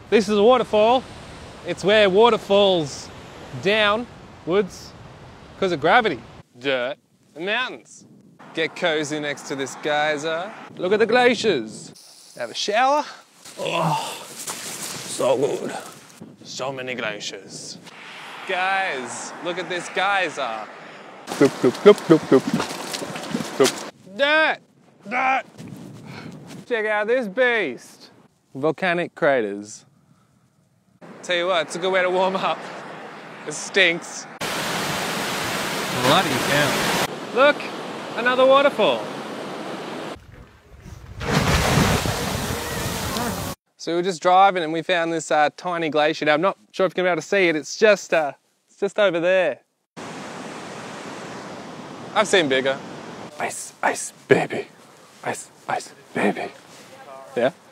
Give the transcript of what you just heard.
This is a waterfall. It's where water falls downwards because of gravity, dirt, and mountains. Get cozy next to this geyser. Look at the glaciers. Have a shower. Oh, so good. So many glaciers. Guys, look at this geyser. Bloop, bloop, bloop, bloop, bloop. Bloop. Dirt! Dirt! Check out this beast. Volcanic craters. Tell you what, it's a good way to warm up. It stinks. Bloody hell. Look, another waterfall. So we were just driving and we found this tiny glacier. Now I'm not sure if you're gonna be able to see it. It's just over there. I've seen bigger. Ice, ice, baby. Ice, ice, baby. Yeah?